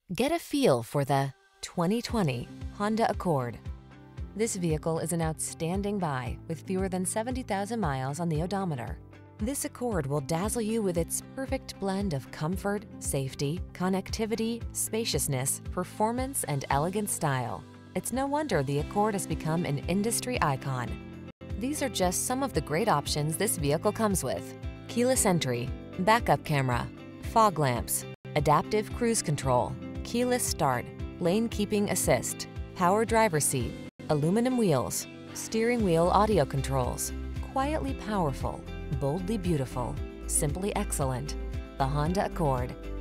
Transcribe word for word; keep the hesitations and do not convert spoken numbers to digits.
Get a feel for the twenty twenty Honda Accord. This vehicle is an outstanding buy with fewer than seventy thousand miles on the odometer. This Accord will dazzle you with its perfect blend of comfort, safety, connectivity, spaciousness, performance, and elegant style. It's no wonder the Accord has become an industry icon. These are just some of the great options this vehicle comes with: keyless entry, backup camera, fog lamps, adaptive cruise control, keyless start, lane keeping assist, power driver seat, aluminum wheels, steering wheel audio controls. Quietly powerful, boldly beautiful, simply excellent. The Honda Accord.